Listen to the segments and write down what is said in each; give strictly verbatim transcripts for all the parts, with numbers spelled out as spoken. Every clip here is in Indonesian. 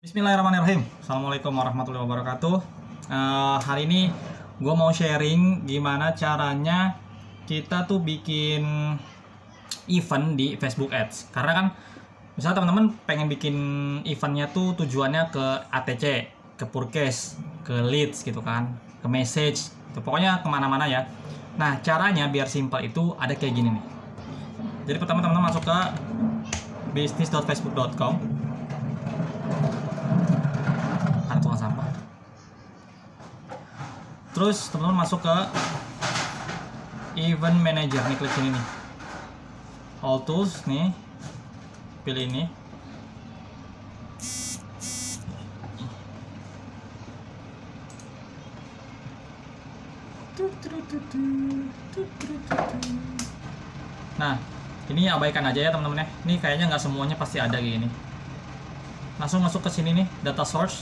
Bismillahirrahmanirrahim. Assalamualaikum warahmatullahi wabarakatuh. Uh, hari ini gue mau sharing gimana caranya kita tuh bikin event di Facebook Ads. Karena kan misalnya teman-teman pengen bikin eventnya tuh tujuannya ke A T C, ke purchase, ke leads gitu kan, ke message, gitu. Pokoknya kemana-mana ya. Nah caranya biar simpel itu ada kayak gini nih. Jadi pertama teman-teman masuk ke business dot facebook dot com. Ada tukang sampah. Terus teman-teman masuk ke event manager nih, klik sini nih, all tools nih, pilih ini. Nah ini abaikan aja ya teman-teman ya, ini kayaknya nggak semuanya pasti ada kayak gini. Langsung masuk ke sini nih, data source.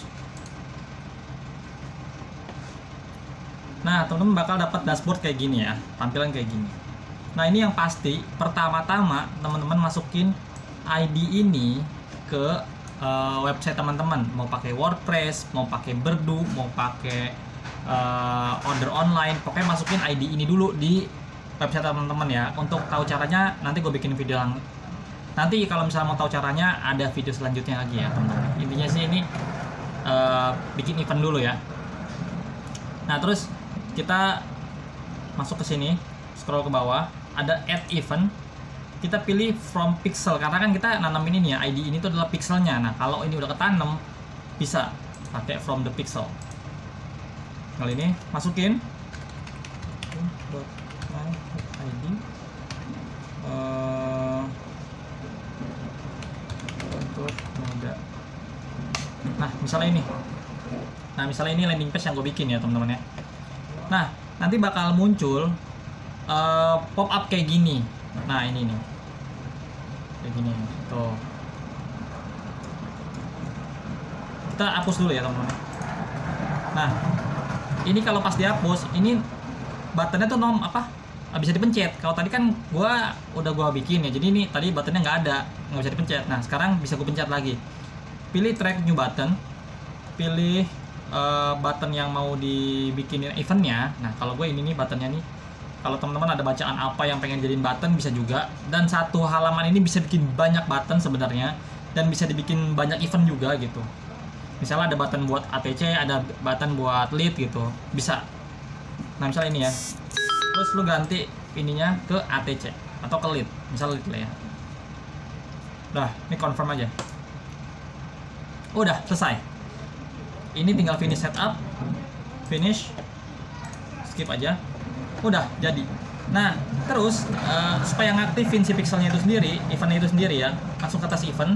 Nah teman-teman bakal dapat dashboard kayak gini ya, tampilan kayak gini. Nah ini yang pasti pertama-tama teman-teman masukin I D ini ke uh, website teman-teman. Mau pakai WordPress, mau pakai Berdu, mau pakai uh, order online, pokoknya masukin I D ini dulu di website teman-teman ya. Untuk tahu caranya nanti gue bikin video lang nanti kalau misalnya mau tahu caranya ada video selanjutnya lagi ya teman-teman. Intinya sih ini uh, bikin event dulu ya. Nah terus kita masuk ke sini, scroll ke bawah, ada add event. Kita pilih from pixel karena kan kita nanamin ini ya, I D ini tuh adalah pixelnya. Nah kalau ini udah ketanam bisa pakai from the pixel. Kali ini masukin I D uh, untuk muda. Nah misalnya ini, nah misalnya ini landing page yang gue bikin ya teman-teman ya. Nah nanti bakal muncul uh, pop up kayak gini. Nah ini nih, kayak gini tuh. Kita hapus dulu ya teman-teman. Nah ini kalau pas dihapus, ini buttonnya tuh nom apa? Bisa dipencet. Kalau tadi kan gua udah gua bikin ya, jadi ini tadi buttonnya nggak ada, nggak bisa dipencet. Nah sekarang bisa gue pencet lagi. Pilih track new button, pilih uh, button yang mau dibikinin eventnya. Nah kalau gue ini nih buttonnya nih. Kalau teman-teman ada bacaan apa yang pengen jadiin button bisa juga. Dan satu halaman ini bisa bikin banyak button sebenarnya, dan bisa dibikin banyak event juga gitu. Misalnya ada button buat A T C, ada button buat lead gitu, bisa. Nah misalnya ini ya, terus lu ganti ininya ke A T C atau ke lead, misalnya lead lah ya. Udah, ini confirm aja. Udah selesai. Ini tinggal finish setup, finish, skip aja. Udah jadi. Nah terus uh, supaya ngaktifin si pixelnya itu sendiri, eventnya itu sendiri ya, langsung ke atas event.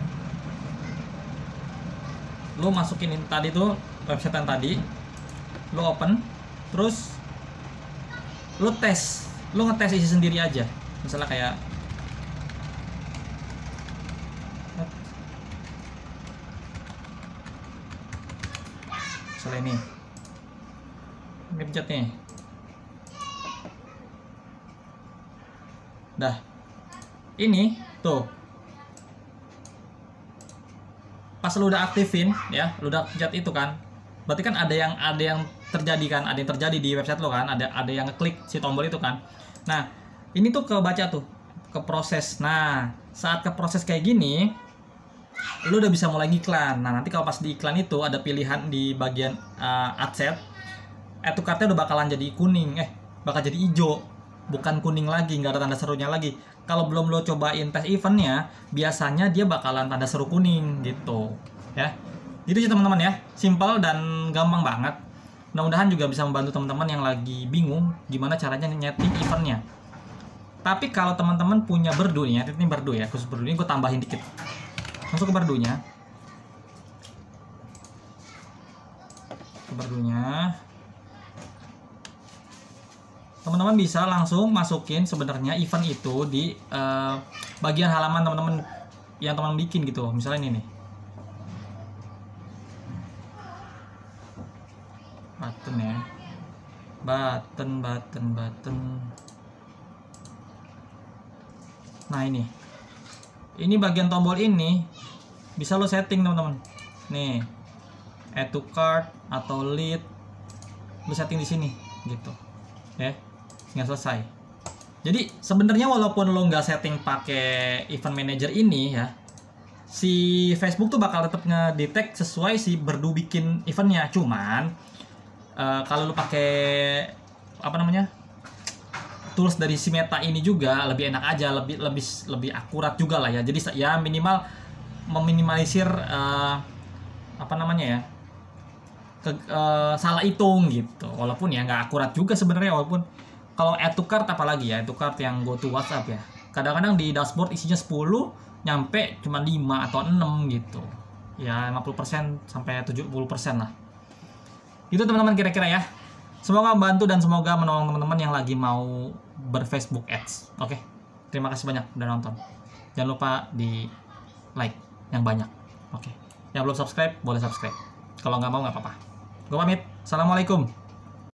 Lu masukin ini tadi tuh website yang tadi, lu open, terus lu tes, lu ngetes isi sendiri aja. Misalnya kayak misalnya ini, ini pencet nih. Dah, ini tuh pas lu udah aktifin ya, lu udah pencet itu kan, berarti kan ada yang ada yang terjadi kan, ada yang terjadi di website lo kan, ada ada yang ngeklik si tombol itu kan. Nah ini tuh kebaca tuh, ke proses. Nah saat ke proses kayak gini, lu udah bisa mulai iklan. Nah nanti kalau pas di iklan itu ada pilihan di bagian uh, ad set, add to cart-nya udah bakalan jadi kuning, eh bakal jadi hijau, bukan kuning lagi, nggak ada tanda serunya lagi. Kalau belum lo cobain tes eventnya, biasanya dia bakalan tanda seru kuning gitu ya. Gitu sih teman-teman ya, simple dan gampang banget. Mudah-mudahan juga bisa membantu teman-teman yang lagi bingung gimana caranya nyeting eventnya. Tapi kalau teman-teman punya Berdu nih ya, ini Berdu ya, khusus Berdu ini gue tambahin dikit. Masuk ke Berdunya, ke Berdunya. Teman-teman bisa langsung masukin sebenarnya event itu di uh, bagian halaman teman-teman yang teman bikin gitu. Misalnya ini nih, button ya, button button button. Nah ini, ini bagian tombol ini bisa lo setting teman-teman. nih add to cart atau lead, lu setting di sini gitu ya, nggak selesai. Jadi sebenarnya walaupun lo nggak setting pakai event manager ini ya, si Facebook tuh bakal tetap ngedetect sesuai si Berdu bikin eventnya. Cuman uh, kalau lu pakai apa namanya tools dari si Meta ini juga lebih enak aja, lebih lebih lebih akurat juga lah ya. Jadi ya minimal meminimalisir uh, apa namanya ya ke, uh, salah hitung gitu. Walaupun ya nggak akurat juga sebenarnya, walaupun kalau add to cart apalagi ya, add to cart yang go to WhatsApp ya. Kadang-kadang di dashboard isinya sepuluh, nyampe cuma lima atau enam gitu. Ya lima puluh persen sampai tujuh puluh persen lah. Itu teman-teman kira-kira ya. Semoga membantu dan semoga menolong teman-teman yang lagi mau ber-Facebook Ads. Oke, terima kasih banyak udah nonton. Jangan lupa di like yang banyak. Oke, yang belum subscribe boleh subscribe. Kalau nggak mau nggak apa-apa. Gue pamit. Assalamualaikum.